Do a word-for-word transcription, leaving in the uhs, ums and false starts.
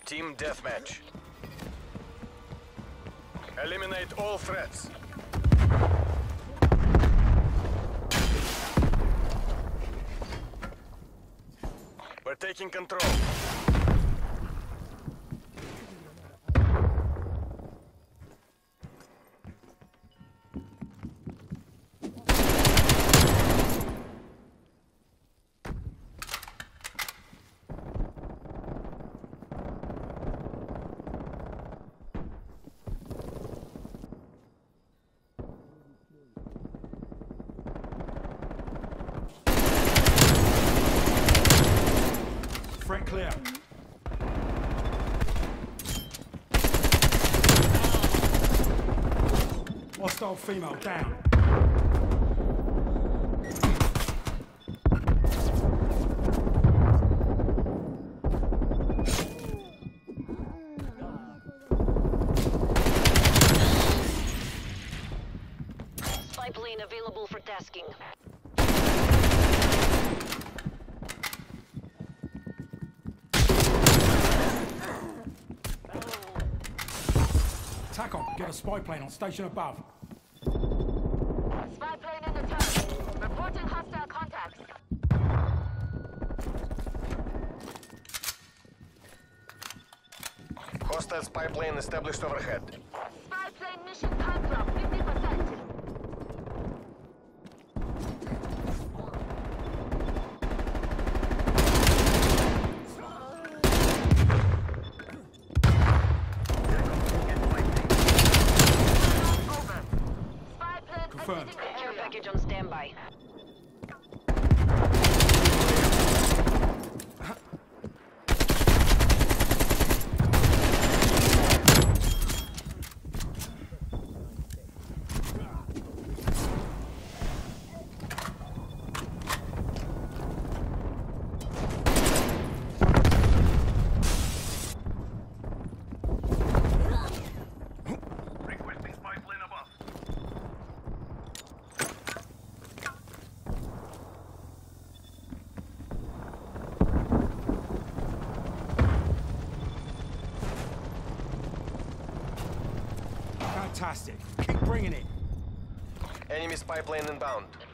Team deathmatch. Eliminate all threats. We're taking control. Front clear. Hostile female down. Spy plane available for tasking. Tack on, get a spy plane on station above. Spy plane in the turret. Reporting hostile contacts. Hostile spy plane established overhead. Spy plane mission time drop fifty percent. Confirmed. Care package on standby. Fantastic. Keep bringing it. Enemy spy plane inbound.